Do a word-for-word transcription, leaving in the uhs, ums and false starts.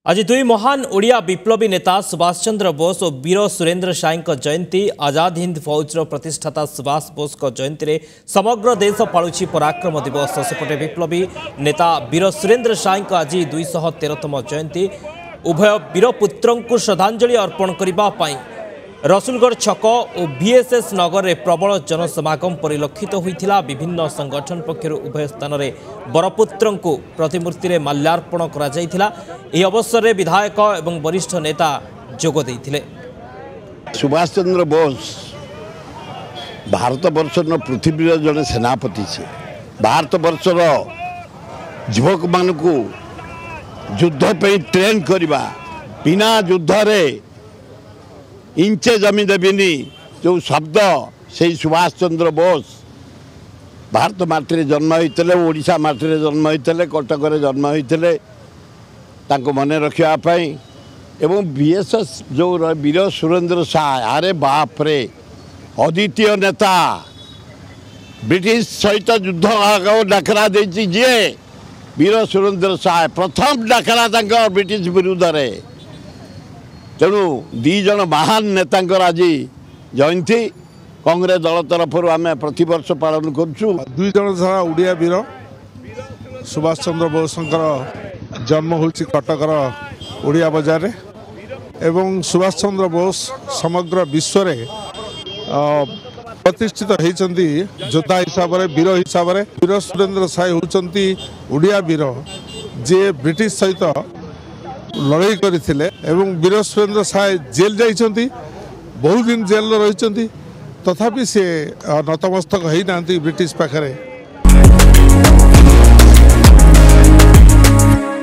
आज दुई महान ओडिया विप्लवी नेता सुभाष चंद्र बोस और वीर सुरेंद्र साई जयंती आजाद हिंद फौजर प्रतिष्ठाता सुभाष बोस जयंती में समग्र देश पालुछि पराक्रम दिवस। सेपटे विप्लवी नेता वीर सुरेंद्र साई आज दुईश तेरतम जयंती उभय वीरपुत्रों को श्रद्धांजलि अर्पण करने रसुलगढ़ छक और वीएसएस नगर में प्रबल जनसमागम परिलक्षित होता। विभिन्न संगठन पक्षर उभय स्थान में बरपुत्रों को प्रतिमूर्ति में माल्यार्पण करा। अवसर में विधायक एवं वरिष्ठ नेता जोग देइथिले। सुभाष चंद्र बोस भारत वर्षर पृथ्वी जड़े सेनापति से भारत वर्षर युवक मान को युद्ध पे ट्रेन करवा बिना युद्ध रे इंचे जमी देविनी जो शब्द से सुभाष चंद्र बोस भारत माटी जन्म होते ओडिशा माटी जन्म होते कटक जन्म होते मन रखापी एवं बीएसएस जो वीर सुरेंद्र साय अरे बाप रे अद्वितीय नेता ब्रिटिश सहित युद्ध डाकरा जी वीर सुरेंद्र साय प्रथम डाकरा ब्रिटिश विरुद्ध रे तेणु दीज महान नेता आज जयंती कांग्रेस दल तरफ आम प्रति वर्ष पालन करुँ। दुई जन सारा ओडिया वीर सुभाष चंद्र बोस जन्म हो कटकर ओडिया बजार रे एवं सुभाष चंद्र बोस समग्र विश्व रे प्रतिष्ठित होती योद्धा हिसाब से वीर हिसाब से वीर सुरेंद्र साय होती ओडिया वीर जे ब्रिटिश सहित लड़ाई करते वीर सुरेंद्र साय जेल जाइछंती बहुत दिन जेल रही तथापि से नतमस्तक होना ब्रिटिश पाखरे